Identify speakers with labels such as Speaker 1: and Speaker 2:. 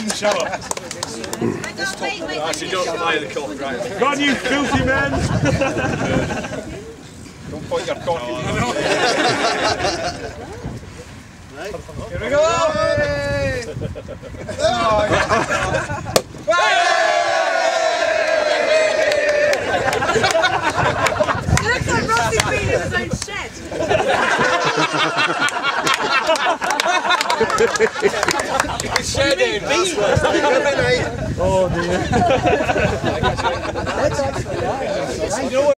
Speaker 1: the shower.
Speaker 2: Actually, don't fly the cock, right?
Speaker 1: Go on, you filthy men!
Speaker 2: Don't put your cock in.
Speaker 3: Here we go!
Speaker 4: Looks like Rossi's been in his own shed.
Speaker 2: It's shedding.
Speaker 1: Oh dear.